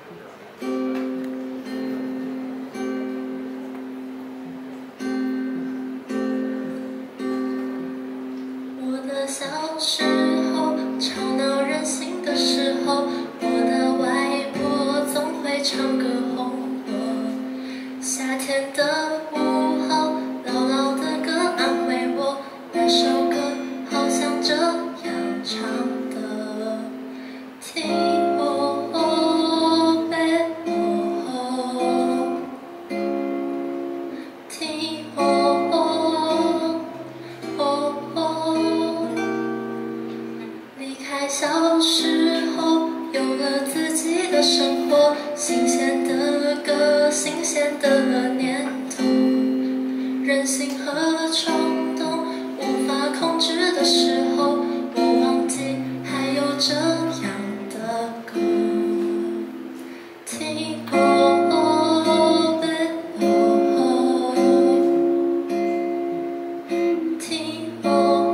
我的小时候，吵闹任性的时候，我的外婆总会唱歌哄我。夏天的午后，姥姥的歌安慰我，那首歌好像这样唱的：听我背我，听我。离开小时候，有了自己的生活，新鲜的歌，新鲜的念头，任性和冲动无法控制的时候，我忘记还有这样的歌。听我背我，听我。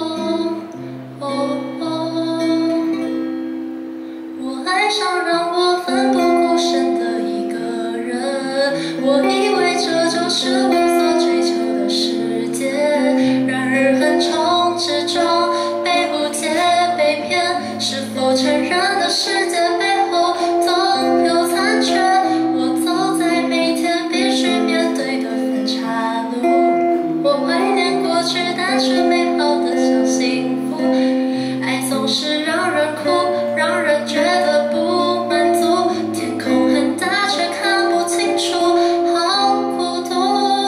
我爱上让我奋不顾身的一个人，我以为这就是我所追求的世界，然而横冲直撞，被误解被骗，是否承认的世界背后总有残缺？我走在每天必须面对的分岔路，我怀念过去单纯美好的小幸福，爱总是让人哭，让人觉得不满足，天空很大却看不清楚，好孤独。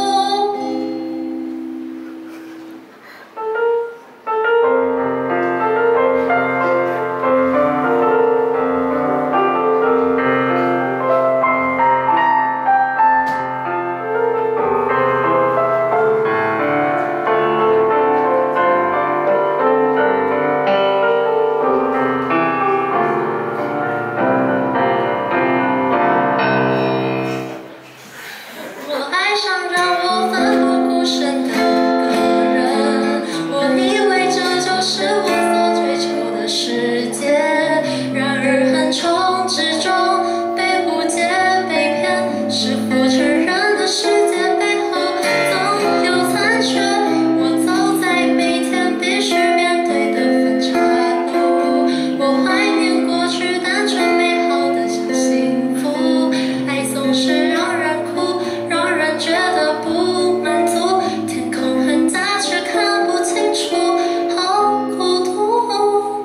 我爱上让我奋不顾身的一个人，我以为这就是我所追求的世界，然而横冲直撞，被误解被骗，是否承认的世界背后总有残缺？我走在每天必须面对的分岔路，我怀念过去单纯美好的小幸福，爱总是让人哭，让人觉得不满足，天空很大却看不清楚，好孤独。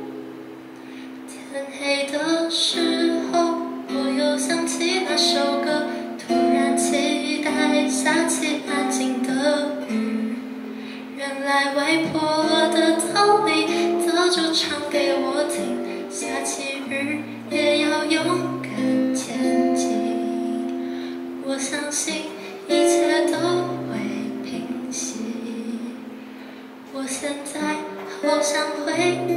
天黑的时候，我又想起那首歌，突然期待下起安静的雨。原来外婆的道理早就唱给我听，下起雨也要勇敢前进。我相信一切都会平息，我现在好想回